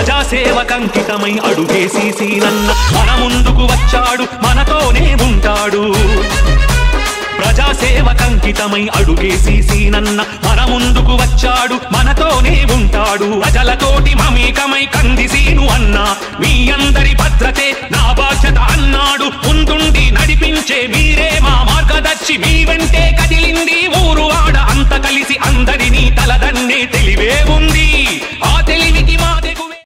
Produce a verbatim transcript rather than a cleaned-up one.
ప్రజాసేవకంకితమై అడుగేసి సీనన్న మన ముందుకు వచ్చాడు, మనతోనే ఉంటాడు. ప్రజాసేవకంకితమై అడుగేసి సీనన్న మన ముందుకు వచ్చాడు, మనతోనే ఉంటాడు. ప్రజలతోటి మమేకమై కందిసీను అన్నా, మీ అందరి భద్రతే నా బాధ్యత అన్నాడు. ముందుండి నడిపించే మీరే మా మార్గదర్శి, మీ వెంటే కది